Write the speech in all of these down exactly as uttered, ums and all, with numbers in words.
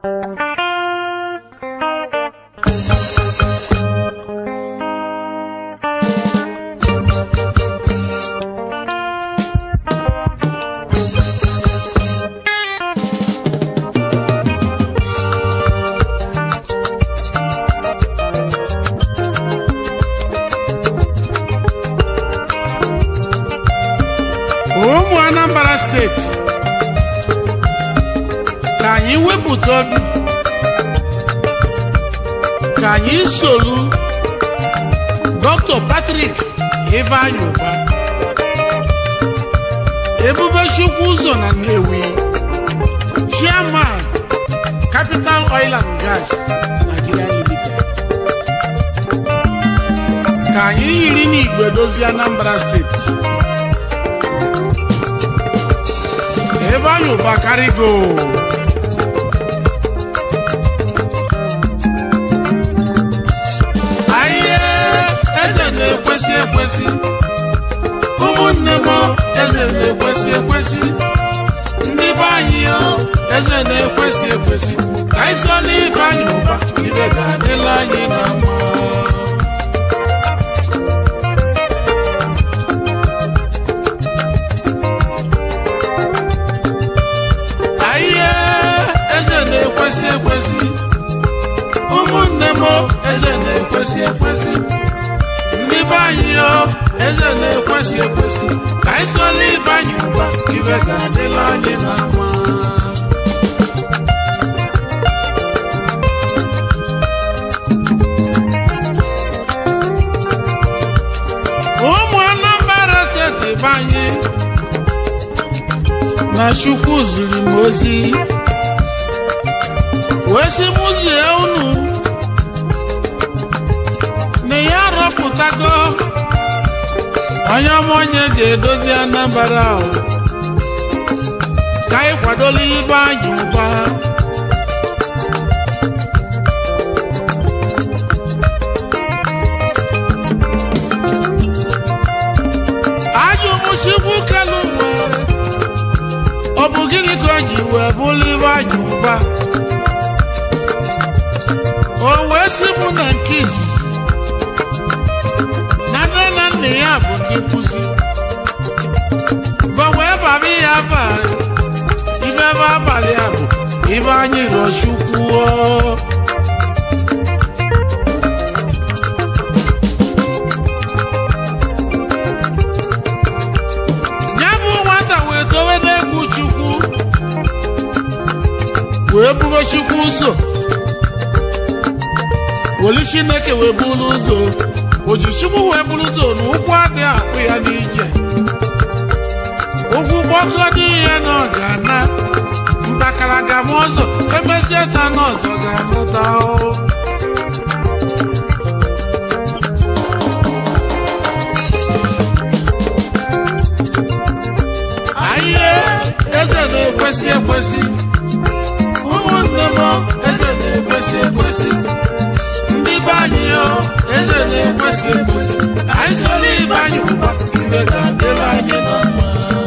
Anambra State ka anyị wepụta obi ka anyị solu Doctor Patrick Ivanyi Ubah Ebubechukwu ụzọ na Nnewi Chairman Capital Oil and Gas Nigeria Limited ka anyị yiri n'igwe dozie Anambra State Ivanyi Ubah karigo aye eze na-ekwesị ekwesị ụmụnne m eze na-ekwesị ekwesị ndị be anyị eze na-ekwesị ekwesị ka anyị sọla Ivanyi Ubah ibe ga-adịla anyị na mma ekwesị ekwesị ụmụnne m eze na-ekwesị ekwesị ndị be anyị eze na-ekwesị ekwesị ka anyị sọla Ivanyi Ubah ibe ga-adịla anyị na mma ụmụ Anambra Steeti be anyị na Chukwu ziri m ozi wesi muzie unu na ya rọpụtago onye ọma onye ga-edozi Anambra ahụ ka anyị kwadola Ivanyi Ubah ajụmụchukwu kelu uwe ọ bụ gịnị ka o ji wee bụrụ Ivanyi Ubah o wee si mụ na nke izizi na nne na nna ya bụ ndị nkụzi wee baba ya afa ibe ebe abalị ya bụ Ivanyi Rochukwu ya bụ nwata wee towe n'egwu Chukwu wee bube Chukwu ụzọ woli Chineke wee bulu ụzọ oji Chukwu wee bulu ụzọ na ụkwụ adị akpụ ya n'ije ụkwụ gbọgọdị ihe na ọ ga-ana mbakara ga-ama ọzọ emesie ta n'ọzọ ga-anata anyị eze na-ekwesị ekwesị ụmụnne m eze na-ekwesị ekwesị ndị be anyị eze na-ekwesị ekwesị anyị sọrọ Ivanyi Ubah ibe ga-adịla anyị na mma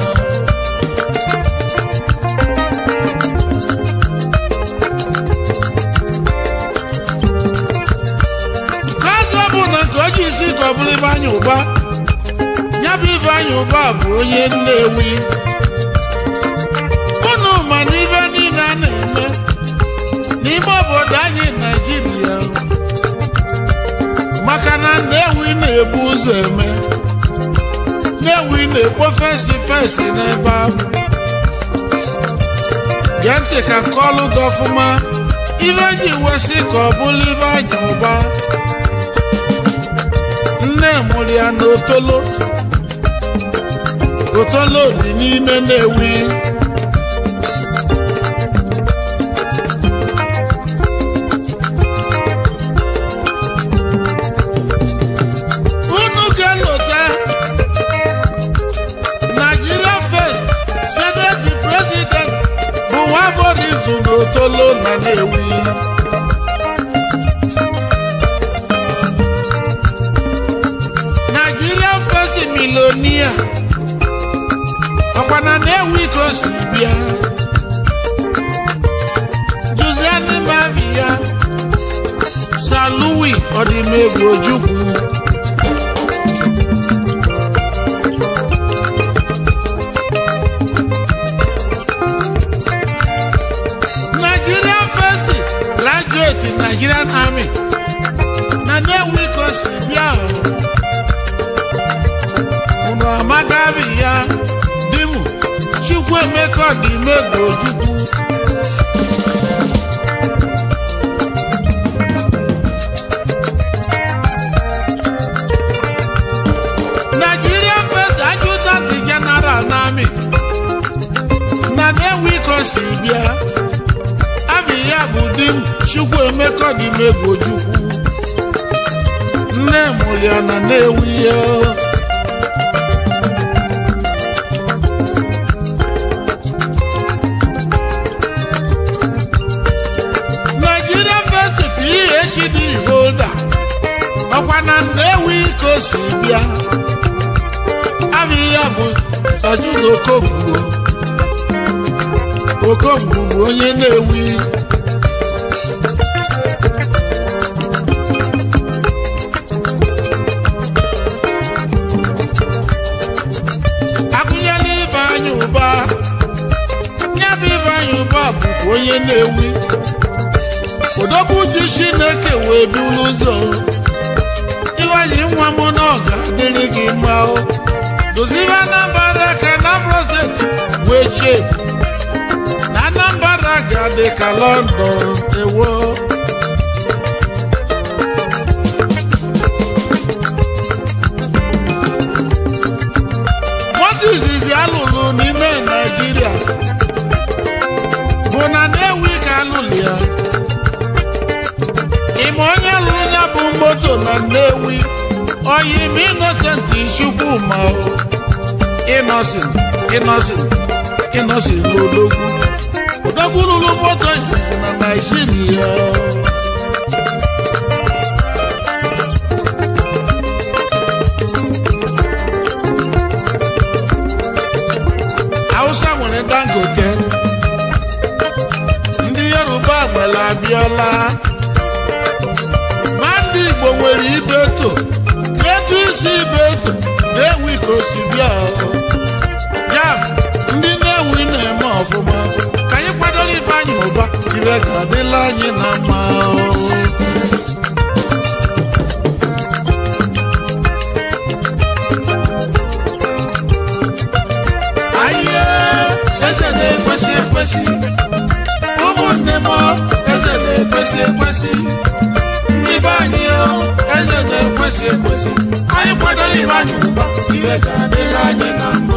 ka ọzọ bụ na nke o ji isi ka ọ bụrụ Ivanyi Ubah ya bụ Ivanyi Ubah bụ onye Nnewi unu ma na ibe niile a na-eme n'ime obodo anyị Naijiria maka na Nnewi na-ebu ụzọ eme Nnewi na-ekpo fesi fesi n'ebe ahụ gee ntị ka nke ọlụ gị ọfụma ibe ji wesị ka ọ bụrụ Ivanyi Ubah nne mụrụ ya na Otolo Otolo dị n'ime Nnewi Otolo na Nnewi Nigeria first millionaire ọkwa na Nnewi ka o si bịa Josiane Odimegwu Ojukwu Nigerian first graduate in Nigerian Army na Nnewi ka o si bịa unu amagabi ya dimu Chukwuemeka Odimegwu Ojukwu Sibia Abia Budim Chukwuemeka Odimegwu Ojukwu Nne Mulia na Nnewi Nigeria first P H D holder Ọkwa na Nnewi ka o si bịa Abia bụ Sajudo Okogwu Okogwu bụ onye Nnewi akụnyela Ifeanyi Ụba ya bụ Ifeanyi Ụba bụ onye Nnewi Odogwu ji Chineke wee buru ụzọ Ifeanyi nwa m na ọ ga-adịrị gị mma dozibe Anambra ka Anambra steeti wee chee Anambra ga-adị ka London ewo nwata izizi alụlụ n'ime Nigeria bụ na Nnewi ka alụlụ ya ime onye lụrụ ya bụ moto na Nnewi oyim Innocent Chukwuma Innocent Innocent Innocent Odogwu Odogwu lụrụ moto izizi na Nigeria Hausa nwere Dangote ndị Yoruba nwere Abiola ma ndị Igbo nwere Ibeto etu isi Ibeto Nnewi ka o si bịa ya ndị Nnewi na-eme ọfụma ka anyị kwadoro Ifeanyi Ụba ire ga-adịla anyị na mma aye eze na-ekwesị ekwesị ụmụnne m eze na-ekwesị ekwesị ndị be anyị eze na-ekwesị ekwesị anyị kwadoro Ifeanyi Ụba ire ga-adịla anyị na mma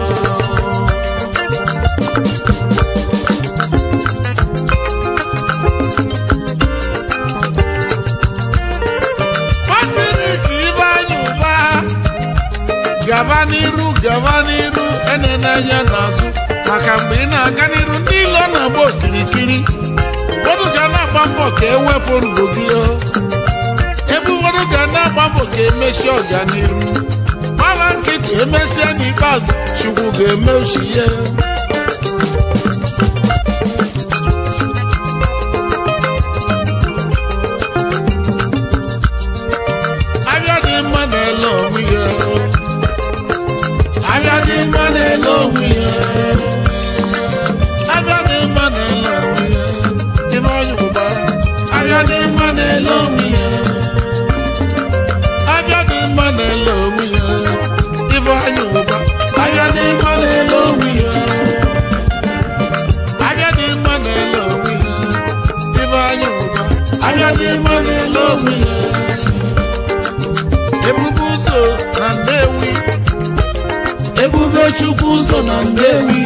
gaba n'iru gaba n'iru enene anya n'azụ maka mgbe ị na-aga n'iru ndị ilo na-agba okirikiri ụfọdụ ga na-agba mbọ ka ewepụ ndụ gị ebe ụfọdụ ga na-agba mbọ ka emesi ọganiru mama nkịtị emesịa n'ikpeazụ Chukwu ga-eme uche ya abịa dị mma na-ele onwe ya abịa dị mma na-ele onwe ya abịa dị mma na-ele onwe ya Ifeanyi Ụba abịa dị mma na-ele onwe ya abịa dị mma na-ele onwe ya Ifeanyi Ụba abịa dị mma na-ele onwe ya abịa dị mma na-ele onwe ya Ifeanyi Ụba abịa dị mma na-ele onwe ya Ebube ụzọ na Nnewi Ebube Chukwu ụzọ na Nnewi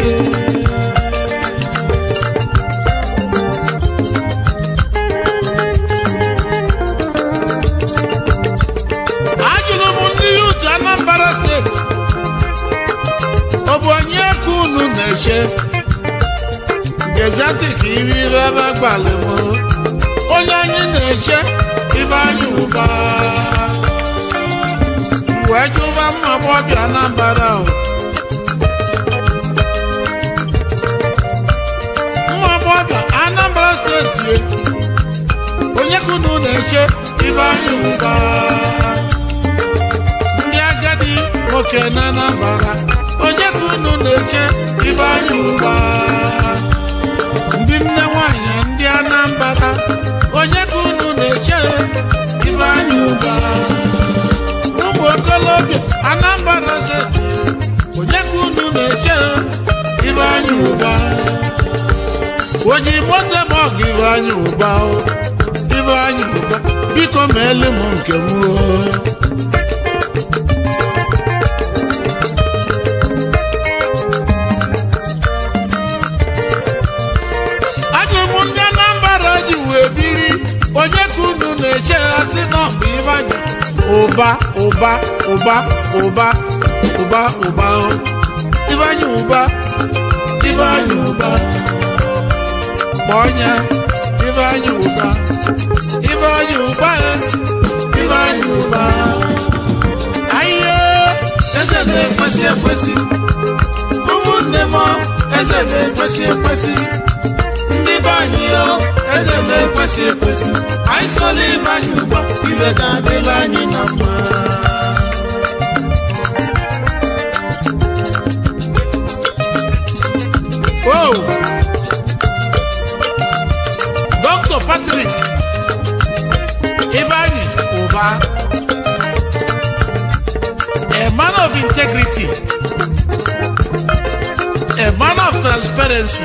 ajụrụ m ndị yutu Anambra steeti ọ bụ onye ka unu na-eche gezati ka iri ebe agbalị m onye anyị na-eche Ifeanyi Ụba wee jụba mma agbọbịa Anambra ahụ mma agbọbịa Anambra steeti onye ka unu na-eche Ifeanyi Uba ndị agadi nwoke na Anambra onye ka unu na-eche Ifeanyi Uba ndị nne nwanyị ndị Anambra onye ka unu na-eche Ifeanyi Uba ụmụ okolobịa Anambra steeti onye ka unu na-eche Ifeanyi Uba oji moto mọgụ Ifeanyi Uba Ifeanyi Uba biko meele m nke m ajụm ndị Anambra ji wee biri onye ka unu na-eche ha si n'ọbụ Ifeanyi Uba Uba Uba Uba Uba Uba Ifeanyi Uba Ifeanyi Uba Bonya Ifeanyi Uba Ifeanyi Uba Ifeanyi Uba aye eze na-ekwesị ekwesị ụmụnne m eze na-ekwesị ekwesị ndị be anyị eze na-ekwesị ekwesị anyị sola Ifeanyi Uba ibe ga-adịla anyị na mma oh Doctor Patrick Ifeanyi Uba, a man of integrity, a man of transparency,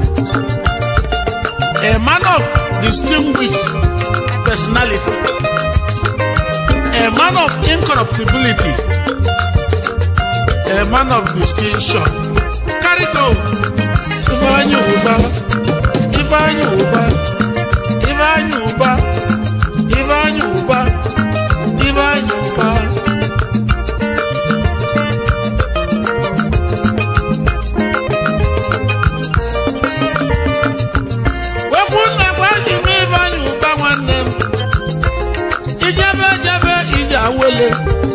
a man of distinguished personality, a man of incorruptibility, a man of distinction. Carry go, Ifeanyi Uba, Ifeanyi Uba. Ifeanyi Uba, Ifeanyi Uba, Ifeanyi Uba. Wepu na gwaji m Ifeanyi Uba nwanne m. Ijebe jebe ije awele.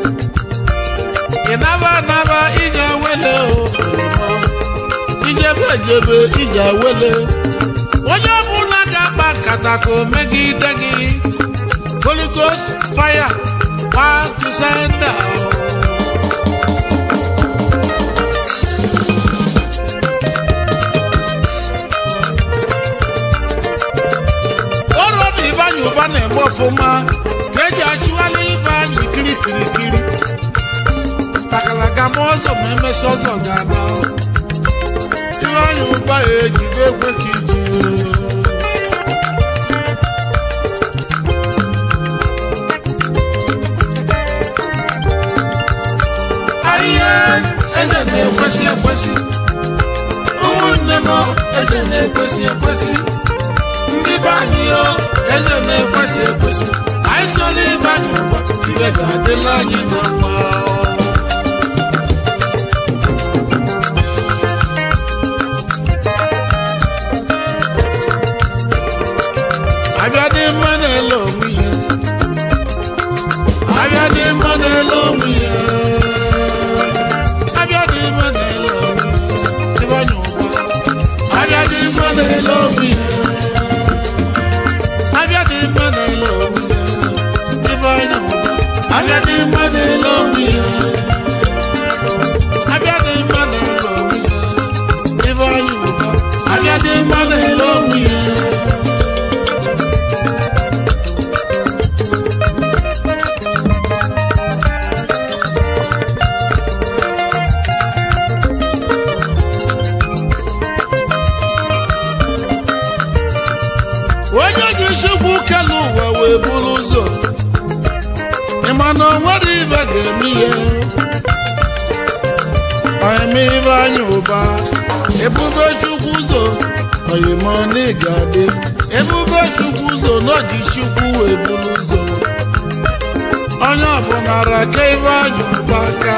Ịnaba naba ije awele o. Ijebe jebe ije awele. Onye ọbụla ga-agba nkata ka o megide gị Holy Ghost fire one to send down ọrụ na Ifeanyi Uba na-eme ọfụma ka eji achụgharị Ifeanyi kirikirikiri takalaga ma ọzọ ma emesi ọzọ ga-ana Ifeanyi Uba ejide ekwe ka iji eze na-ekwesị ekwesị ụmụnne m eze na-ekwesị ekwesị ndị be anyị eze na-ekwesị ekwesị anyị sola Ifeanyi Uba ibe ga-adịla anyị na mma abịa dị mma na-ele onwe ya abịa dị mma na-ele onwe ya bulu ụzọ ịmana nwere ibe ga-eme ihe oyime Ifeanyi Uba ebube Chukwu ụzọ oyime ọnị ga-adị ebube Chukwu ụzọ n'oji Chukwu ebulu ụzọ onye ọbụla raka Ifeanyi Uba aka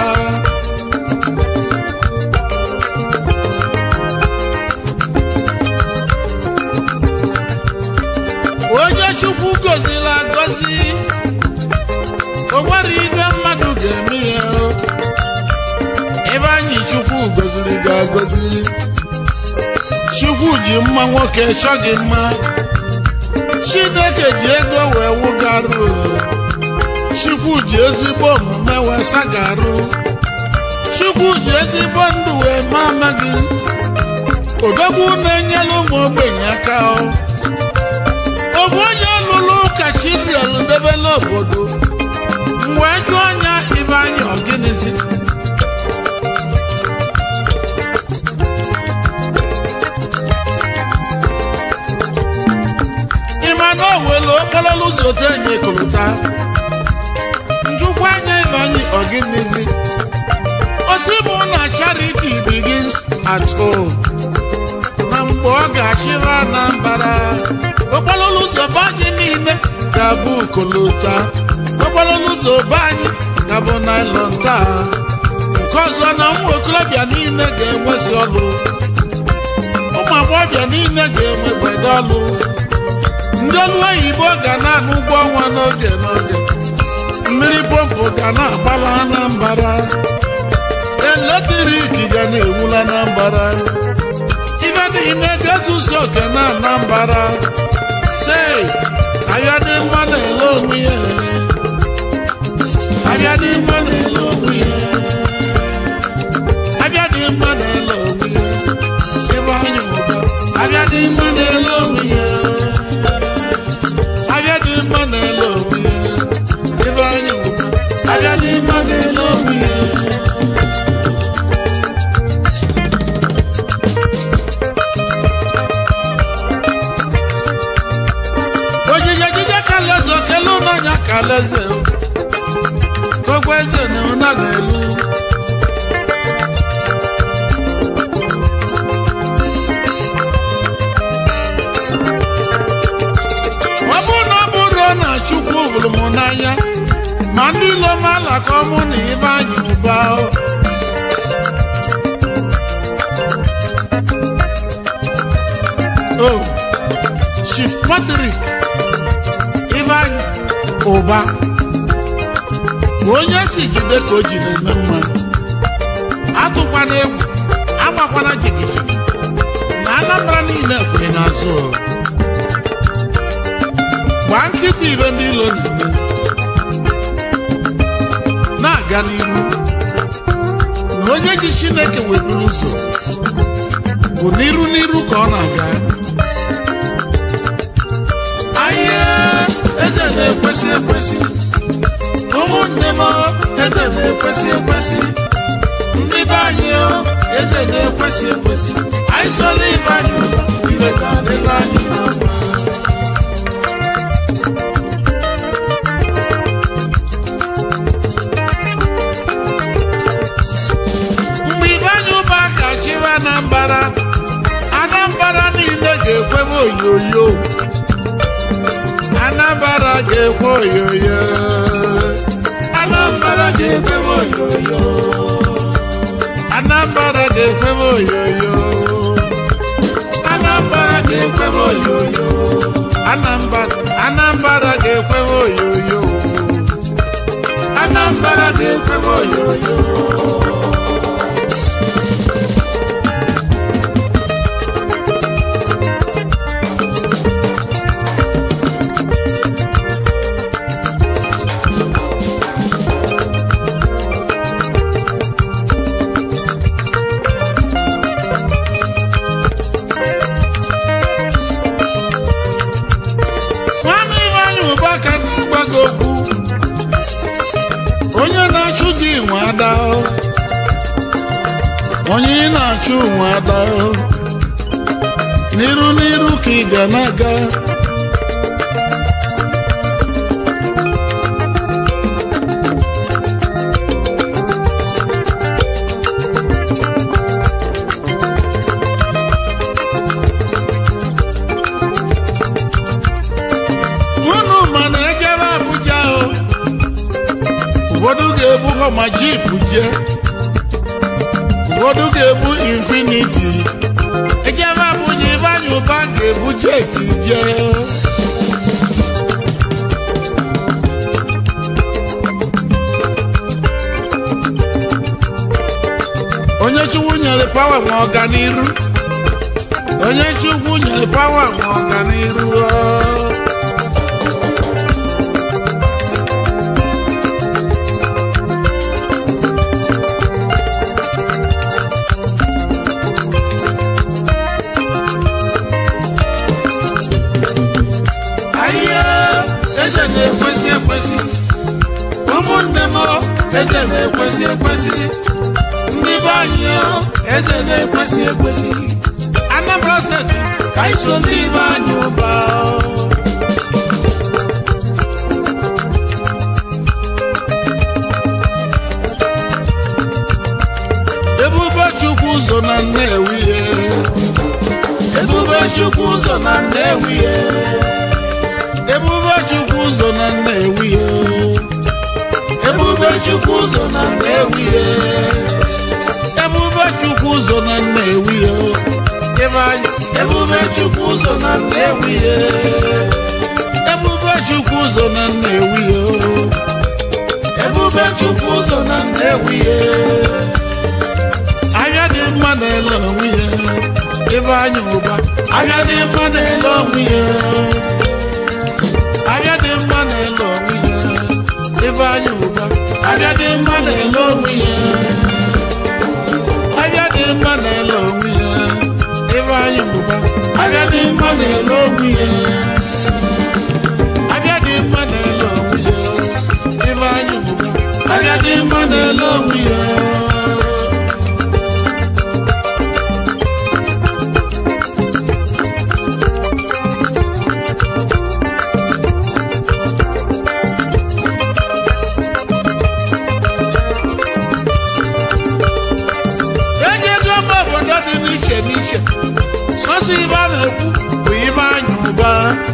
onye Chukwu gọziri agọzi o nwere ibe mmadụ ga-eme ya Ifeanyi Chukwu gọziri ga-agọzi Chukwu ji mma nwoke chọ gị mma Chineke ji ego wee wụgarụ Chukwu ji ezigbo omume wee sagarụ Chukwu ji ezigbo ndụ wee mama gị odogwu na-enyelu ụmụ ogbenye aka obu onye lụrụ ụka Chidelu debe n'obodo wee jụọ anya ibe anyị ọgịnịzi ịma na o welu okporo ụzọ tenye kolota njụkwa anya ibe anyị ọgịnịzi osibu na charity begins at home na mgbe ọ ga-achịrị Anambra okporo ụzọ be anyị niile ga-abụ kolota okporo ụzọ be anyị ga-abụ naịlọn taa nke ọzọ na ụmụ okorobịa niile ga-enwezi ọlụ ụmụ agbọghọbịa niile ga-enwe gbede ọlụ ndị ọlụ oyibo ga na-anụ ụgwọ ọnwa n'oge n'oge mmiri pọmpụ ga na-agbala Anambra eletrik ga na-ewula Anambra ibe niile ga-ezu ụzọ oke na Anambra sei ahịa dị mma na-ele onwe ya ahịa dị mma na-ele onwe ya ahịa dị mma na-ele onwe ya ebe anyị ụba ahịa dị mma na-ele onwe ya ahịa dị mma na-ele onwe ya ebe anyị ụba ahịa dị mma na-ele onwe ya Kaleze gbogbo eze ni ọ na-elu ọ bụ na ọ bụrụ na Chukwu hụrụ m n'anya ma ndị ilo m alaka ọmụ na ibe anyị ụba o Chief Patrick Ivan ụba onye si jide ka o ji na-eme mma atụkwana egwu agbakwana jigijigi na Anambra niile kwenye n'azụ gbaa nkịta ibe ndị ilo na-eme na-aga n'iru na onye ji Chineke weburu ụzọ bụ n'iru n'iru ka ọ na-aga eze na-ekwesị ekwesị ụmụnne m eze na-ekwesị ekwesị ndị be anyị eze na-ekwesị ekwesị anyị sola ibe anyị ibe ga-adịla anyị na mma mgbe ibe anyị ụba ga-achịwa Anambra Anambra niile ga-ekwebe oyoyo Anambra ga-ekwe oyoyo Anambra ga-ekwe oyoyo Anambra ga-ekwe oyoyo Anambra ga-ekwe oyoyo Anambra Anambra ga-ekwe oyoyo Anambra ga-ekwe oyoyo onye na-achụ nwada n'iru n'iru ka ị ga na-aga unu mana ejebe Abuja ụfọdụ ga-ebu ha ma jipu jee ụfọdụ ga-ebu Infinity ejebe Abuja ibe anyị ụba ga-ebu jeti jee onye Chukwu nyere pawa nwe ọganiru onye Chukwu nyere pawa nwe ọganiru mo eze na-ekwesị ekwesị ndị be anyị eze na-ekwesị ekwesị Anambra Steeti ka iso ndị be anyị ụba Ebube Chukwu ụzọ na Nnewi Ebube Chukwu ụzọ na Nnewi Ebube Chukwu ụzọ na Nnewi Ebube Chukwu ụzọ na Nnewi Ebube Chukwu ụzọ na Nnewi Ebube Chukwu ụzọ na Nnewi Ebube Chukwu ụzọ na Nnewi Ebube Chukwu ụzọ na Nnewi Ahịa dị mma na-ele onwe ya ebe anyị ụba ahịa dị mma na-ele onwe ya ahịa dị mma na-ele onwe ya ebe anyị ụba ahịa dị mma na-ele onwe ya ahịa dị mma na-ele onwe ya ebe anyị ụba ahịa dị mma na-ele onwe ya ahịa dị mma na-ele onwe ya ebe anyị ụba ahịa dị mma na-ele onwe ya Sosi ibe a na-ekwu bụ ibe anyị ụba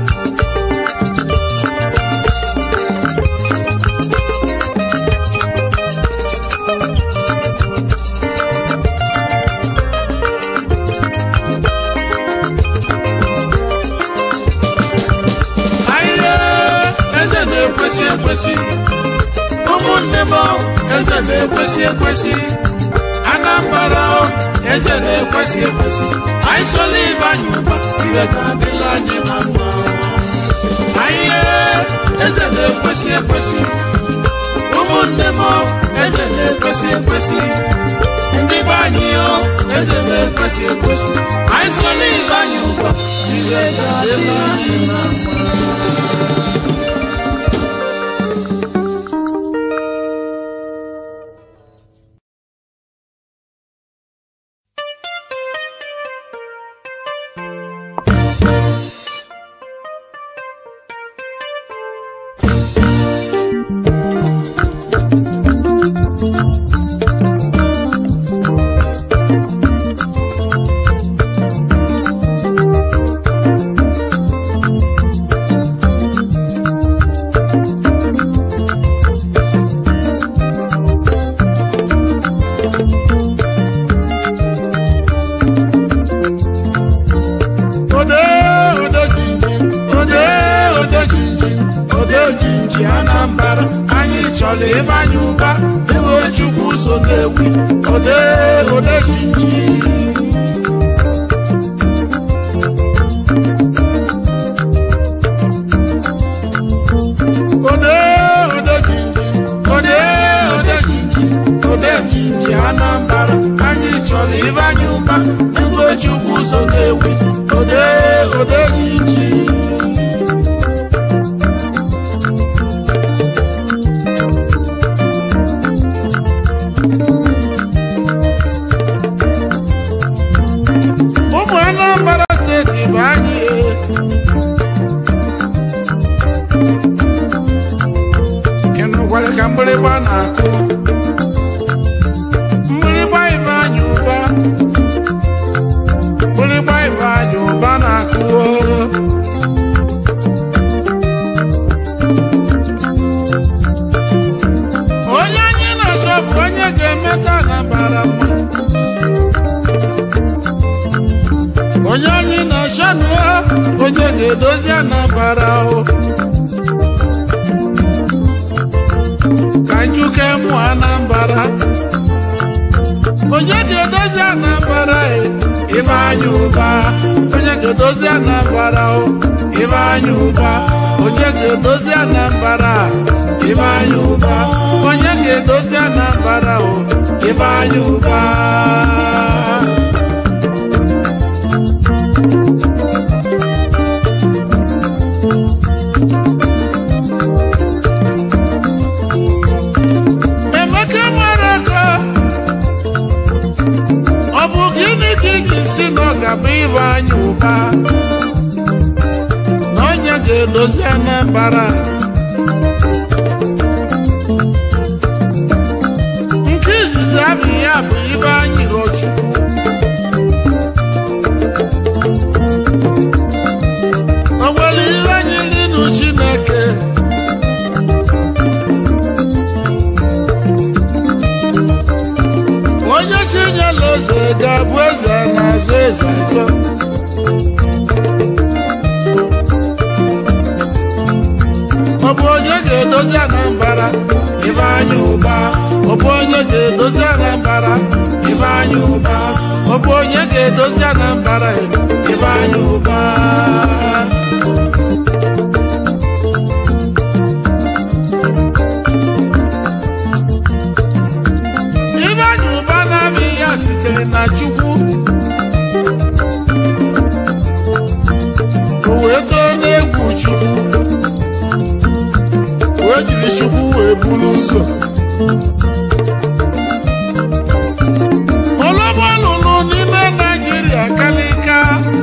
ahịa eze na-ekwesị ekwesị ụmụnne m eze na-ekwesị ekwesị Anambra eze na-ekwesị ekwesị anyị sola ibe anyị ụba ihe ga-adịla anyị na mma anyị eze na-ekwesị ekwesị ụmụnne m eze na-ekwesị ekwesị ndị be anyị eze na-ekwesị ekwesị anyị sola ibe anyị ụba ihe ga-adịla anyị na mma Anambra anyị chọrọ ebe anyị ụba Ebube Chukwu ụzọ Nnewi ode ode jinji ode ode jinji ode ode jinji ode jinji Anambra anyị chọrọ ebe anyị ụba Ebube Chukwu ụzọ Nnewi ode ode jinji Anambra Steeti bụ anyị ịnụkwara ka mgbịrịgba na-akụ mgbịrịgba ibe anyị ụba mgbịrịgba ibe anyị ụba na-akụ onye anyị na-achọ bụ onye ga-emeta Anambra mma onye anyị na-achọ onye ga-edozi Anambra ka njuke mụ Anambra onye ga-edozi Anambra ibe anyị ụba onye ga-edozi Anambra ibe anyị ụba onye ga-edozi Anambra ibe anyị ụba onye ga-edozi Anambra ibe anyị ụba ga-edozi Anambra nke izizi abụ ya bụ Ifeanyi Rochukwu o nwere ihe anyị n'inu Chineke onye chinyela eze ga-abụ eze na-azọ eze azọ ọ bụ onye ga-edozi Anambra Ifeanyi Uba ọ bụ onye ga-edozi Anambra Ifeanyi Uba ọ bụ onye ga-edozi Anambra Ifeanyi Uba Ifeanyi Uba na-abịa ya sitere na Chukwu o wee too n'egwu Chukwu wee jiri Chukwu wee buru ụzọ olọgba lụrụ n'ime Naịjirịa kalịka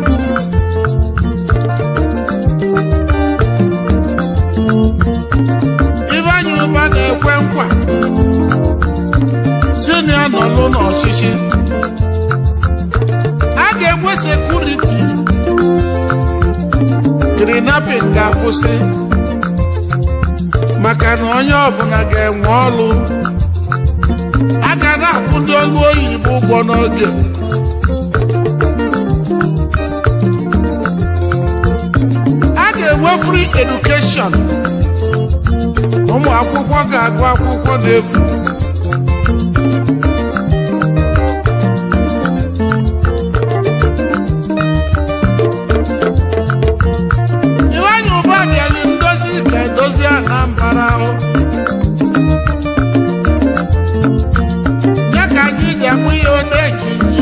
Ifeanyi Uba na-ekwe nkwa si na ya nọlụ n'ọchịchị a ga-enwe sekuriti kidnapping ga-akwụsị maka na onye ọbụla ga-enwe ọlụ a ga na-akwụdo ọlụ oyibo ụgwọ n'oge a ga-enwe free education ụmụ akwụkwọ ga-agụ akwụkwọ n'efu Ifeanyi Uba bịara ndozi ga-edozi Anambra ya ka anyị ji amụ ihe ode ejiji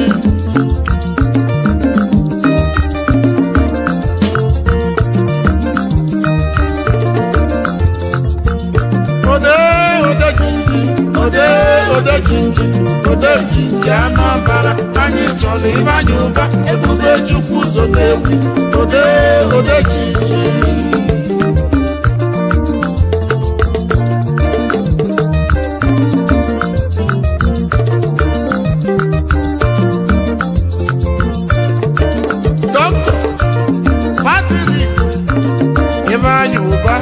ode ode jinji ode ode jinji ode jinji Anambra anyị chọrọ Ifeanyi Uba ebube Chukwu ụzọ na-egwu ode ode jinji Ifeanyi Uba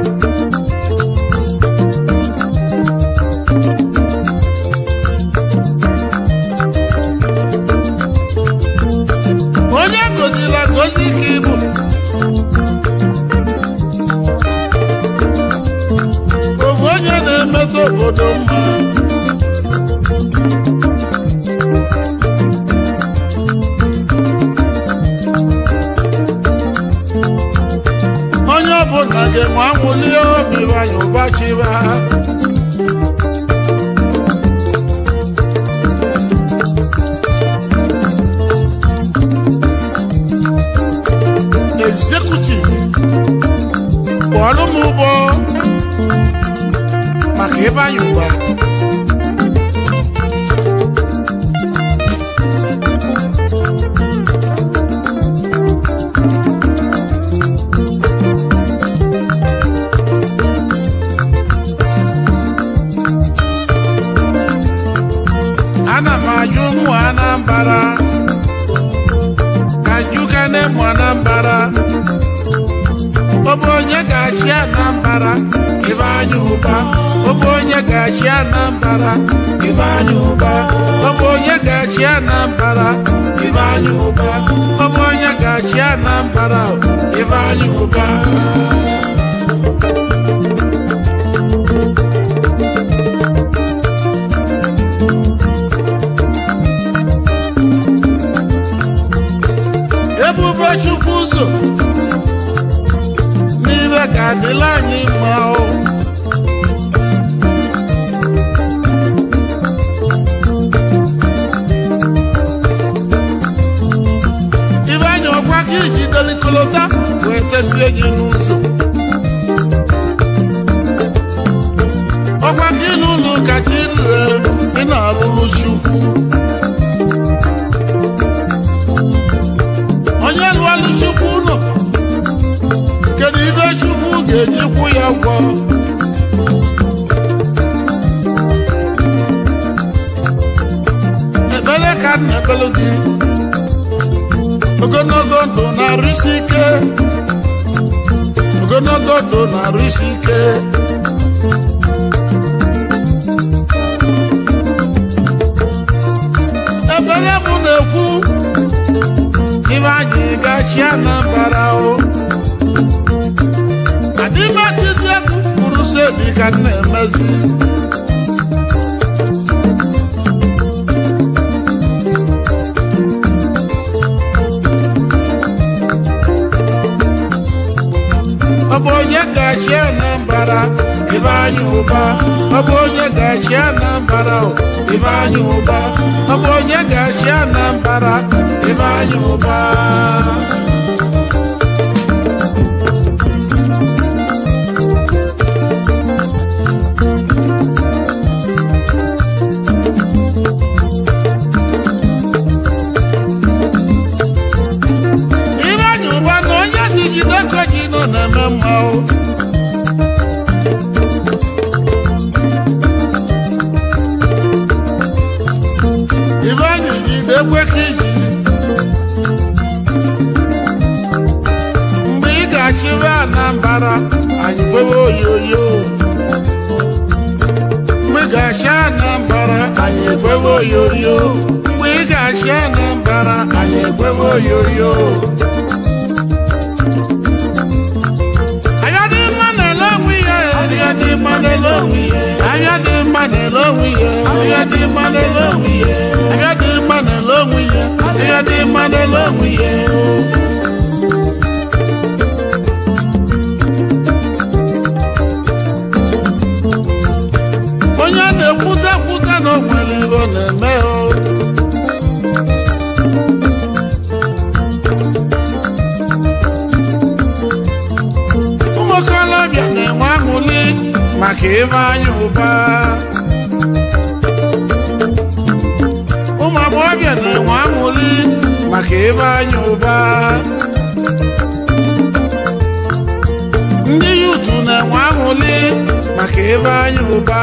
onye gozila gozi ka ịbụ ofu onye na-emetụ obodo mma onye ọbụla ga-enwe anwụli obi Ifeanyi Uba chiba executive kpọọlụ m ụgbọ maka Ifeanyi Uba ana m ajụ ụmụ Anambra ka njukane mụ Anambra ọ bụ onye ga-achị Anambra Ifeanyi Uba ọ bụ onye ga-achị Anambra Ifeanyi Uba ọ bụ onye ga-achị Anambra Ifeanyi Uba ọ bụ onye ga-achị Anambra Ifeanyi Uba ebube Chukwu ụzọ n'ibe ga-adịla anyị mma o Ifeanyi ọkwa ka iji dolikolota wee tesie gị n'ụzọ ọkwa ka ịlụ ụlọ ụka chi rere ị na-alụlụ Chukwu onye lụalụ Chukwu ụlọ kedu ibe ga-ejikwu ya ụgwọ ebele ka nna ebelu gị ogologo ndụ na-arụ isi ike ogologo ndụ na-arụ isi ike ebele mụ na-ekwu ibe anyị gachi Anambra o adịmatizi egwu kwuru sebi ka m na-emezi ọ bụ onye gachi Anambra ibe anyị ụba ọ bụ onye gachi Anambra ibe anyị ụba ọ bụ onye gachi Anambra ibe anyị ụba ibe anyị ụba na onye si jide ka ji nọ na-eme mma o ibe anyị jide ekwe ka iji mgbe ị ga-achịwe Anambra anyị kwewe oyoyo mgbe ị ga-achị Anambra anyị ekwewe oyoyo mgbe ị ga-achị Anambra anyị ekwewe oyoyo anya dị mma na-ele onwe ya anya dị mma na-ele onwe ya anya dị mma na-ele onwe ya anya dị mma na-ele onwe ya anya dị mma na-ele onwe ya anya dị mma na-ele onwe ya onye na-ekwute ekwute na o nwere ihe ọ na-eme o ụmụ okorobịa na-enwe aṅụrị maka ibe anyị ụba ụmụ agbọghọbịa na-enwe aṅụrị maka ibe anyị ụba ndị yutu na-enwe aṅụrị maka ibe anyị ụba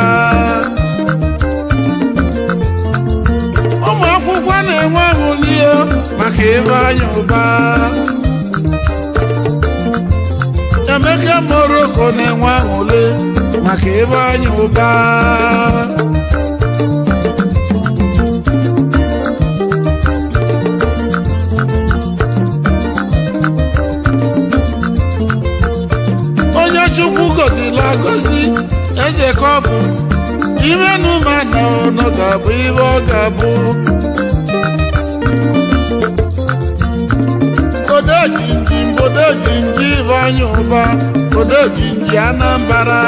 ụmụ akwụkwọ na-enwe aṅụrị maka ibe anyị ụba Emeka Moroko na-enwe aṅụrị maka ibe anyị ụba onye Chukwu gọziri agọzi eze ka ọ bụ ime n'ụma na ọnọ ga-abụ ibe ọ ga-abụ odejinji mbodejinji ibe anyị ụba odejinji Anambra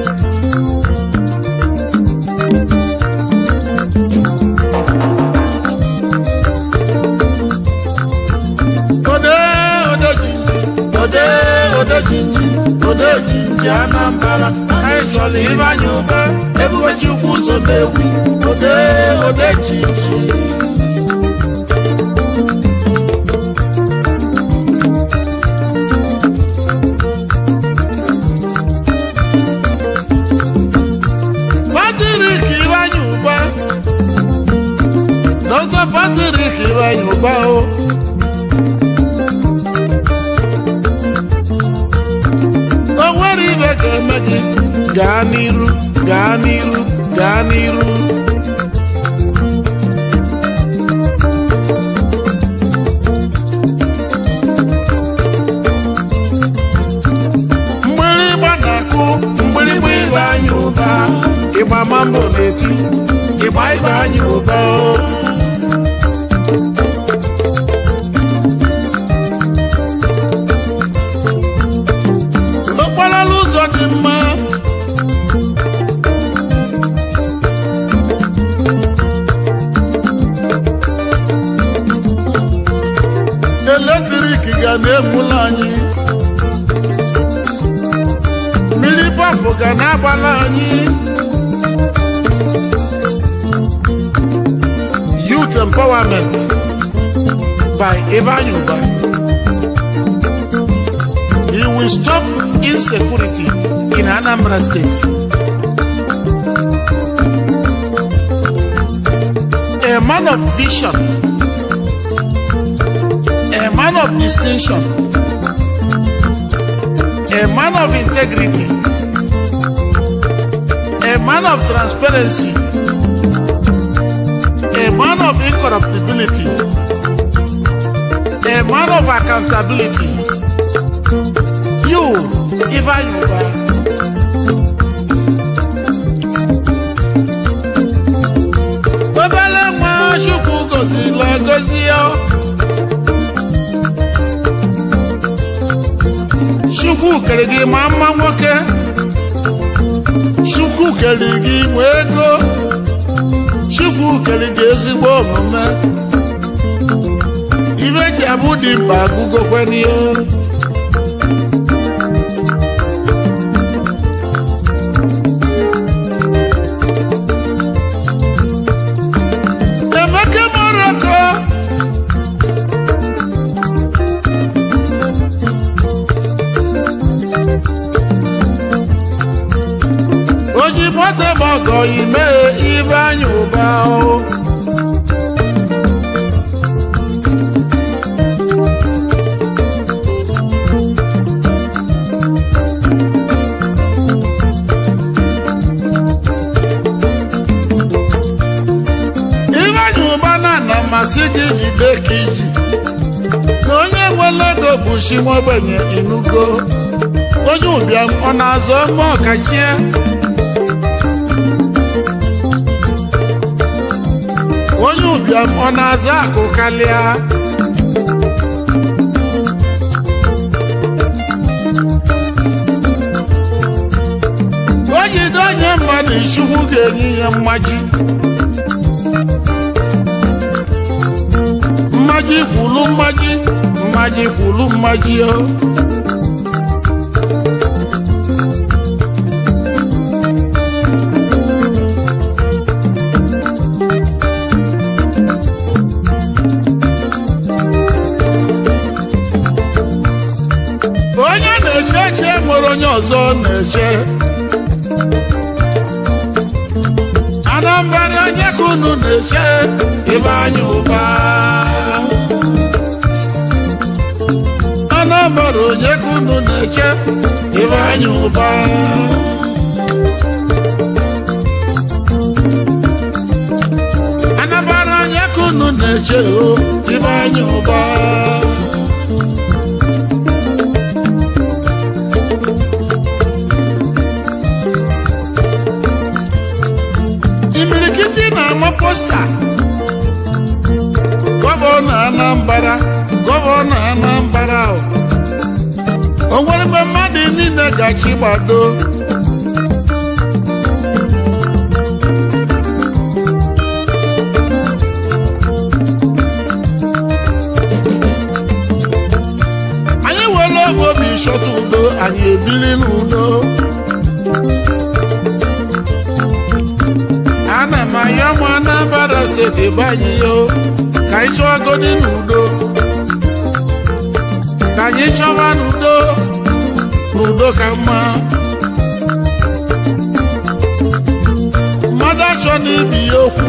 ode odejinji ode odejinji odejinji Anambra anyị chọrọ ibe anyị ụba ebube Chukwu ụzọ na-ewu ode odejinji Doctor Patrick ibe anyị ụba o o nwere ibe ga-eme gị gaa n'iru gaa n'iru gaa n'iru mgbịrịgba na-akụ mgbịrịgba ibe anyị ụba ịgba mambo na-eti ịgba ibe anyị ụba o okporo ụzọ dị mma eletrik ga na-egbula anyị mmiri pọmpụ ga na-agbala anyị youth empowerment by Ivan Yuba. He will stop insecurity in Anambra State. A man of vision, a man of distinction, a man of integrity, a man of transparency, a man of incorruptibility, a man of accountability. You, Ivan Yuba. Chukwu gozila gozie Chukwu kere gị ma mma nwoke Chukwu kere gị nwe ego Chukwu kere gị ezigbo omume ibe ji abụ dị mkpa agụgokweni o Ogo ime Ivan Yuba o Ivan Yuba na na masị gị jide ka iji na onye nwere ego bụ shi nwabenye inugo onye ụbịam ọ na-azọ mma ọkachie onye ụbịam ọ na-aza akụ kalịa o jide onye mmadụ Chukwu ga-enye ya mmaji mmaji kwulu mmaji mmaji kwulu mmaji o onye ọzọ na-eche Anambra onye ka unu na-eche Ivan Yuba Anambra onye ka unu na-eche Ivan Yuba Anambra onye ka unu na-eche Ivan Yuba posta Gọvanọ Anambra Gọvanọ Anambra o nwere mgbe mmadụ niile gachi gbado anyị were obi chọta udo anyị ebili n'udo ana m ayọ mụ Anambra steeti banye yo ka anyị chọọ godi n'udo ka anyị chọwa n'udo n'udo ka mma mmadụ achọ n'ibi ya okwu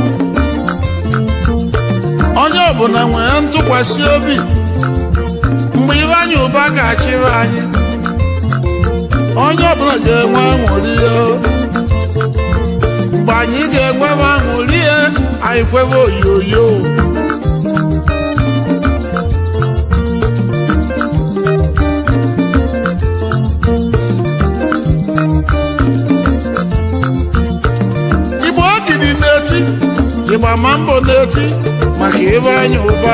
onye ọbụla nwere ntụkwasị obi mgbe Ivan Yuba ga-achịrị anyị onye ọbụla ga-enwe aṅụrị ya mgbe anyị ga-enwe aṅụrị ya anyị kwebe oyoyo Igbo ogidi na-eti Igbo ama mbọ na-eti maka Ivan Yuba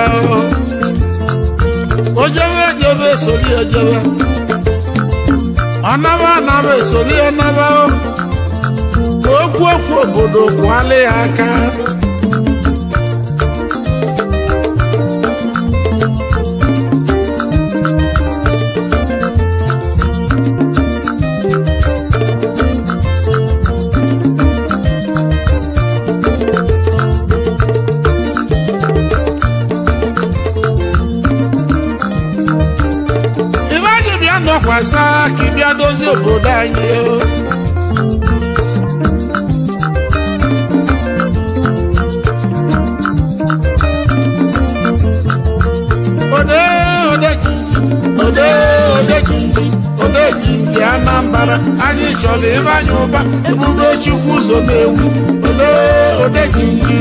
o jebe ejebe esoli ejebe ọnaba anaba esoli anaba okwu okwu obodo kwale ya aka nọkwasa ka ịbịa dozie obodo anyị ode ode ode ode ode jinji Anambra anyị chọrọ ebe anyị ụba ebube Chukwu ụzọ na-ewu ode ode jinji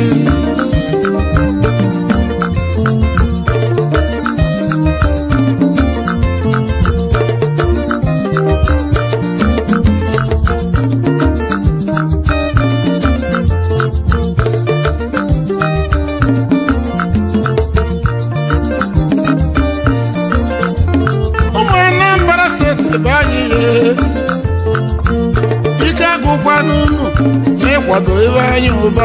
ike agụkwa n'ụlọ n'ịkwado ebe anyị ụba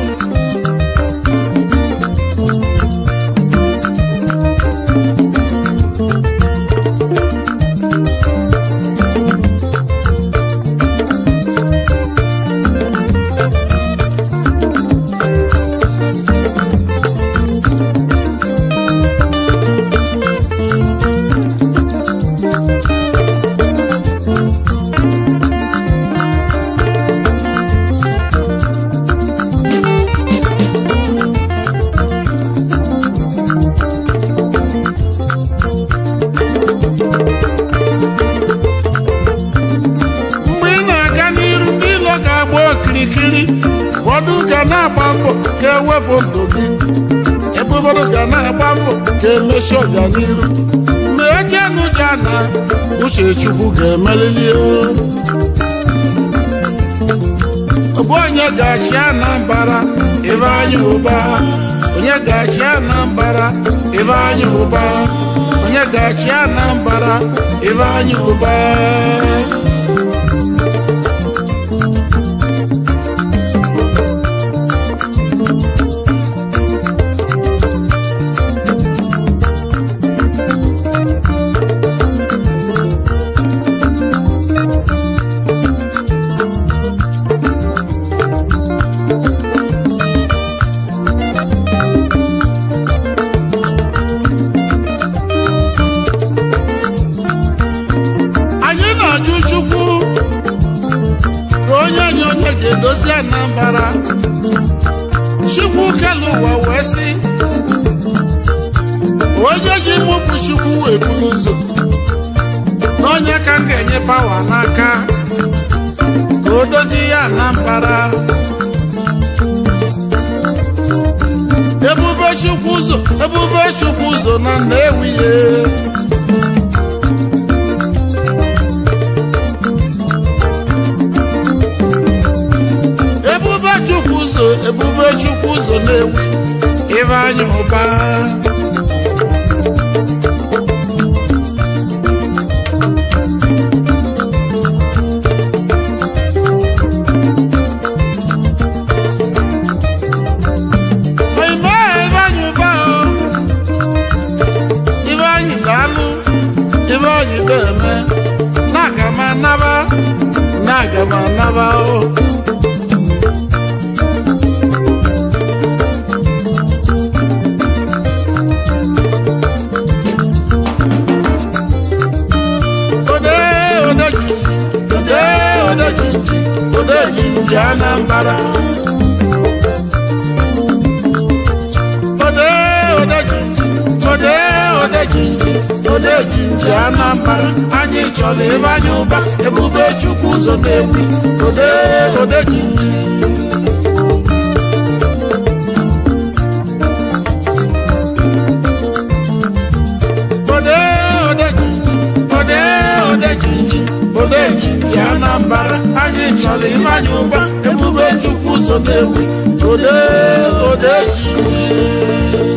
ụfọdụ ga na-agba mbọ ka ewepụ ndụ gị ebe ụfọdụ ga na-agba mbọ ka emechi ọganiru ma eji anụja na uche Chukwu ga-emelili ọbụ onye ga-achị Anambra ebe anyị ụba onye ga-achị Anambra ebe anyị ụba onye ga-achị Anambra ebe anyị ụba edozi Anambra Chukwu kelu ụwa wee sị onye ji mụpụ Chukwu wee buru ụzọ n'onye ka m ga-enye pawa n'aka ka o dozie ya Anambra ebube Chukwu ụzọ ebube Chukwu ụzọ na Nnewi ebube Chukwu ụzọ na-ewu ebe anyị ụba ime ebe anyị ụba ebe anyị ga-alụ ebe anyị ga-eme na-aga m anaba na-aga m anaba o ode jinji Anambra ode ode jinji ode ode jinji ode jinji Anambra anyị chọrọ ebe anyị ụba ebube Chukwu ụzọ na-ewu ode ode jinji ode ode jinji ode ode jinji ode jinji Anambra anyị chọrọ ebe anyị ụba ebube Chukwu ụzọ na-ewu ode ode jinji